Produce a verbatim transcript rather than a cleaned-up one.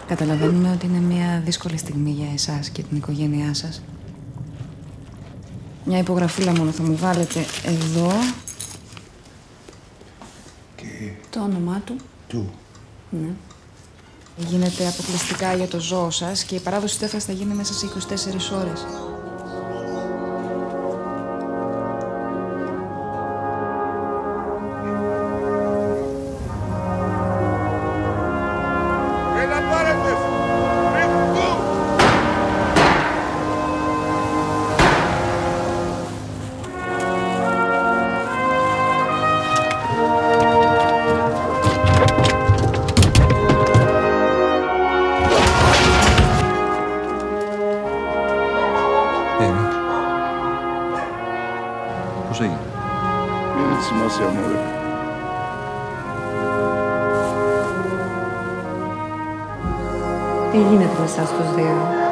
Καταλαβαίνουμε ότι είναι μια δύσκολη στιγμή για εσάς και την οικογένειά σας. Μια υπογραφούλα μόνο θα μου βάλετε εδώ. Και... το όνομά του. Του. Ναι. Γίνεται αποκλειστικά για το ζώο σας και η παράδοση του έφρας θα γίνει μέσα σε είκοσι τέσσερις ώρες. Πώς έγινε? Δεν έχει σημασία, μωρέ. Τι γίνεται με εσάς τους δύο?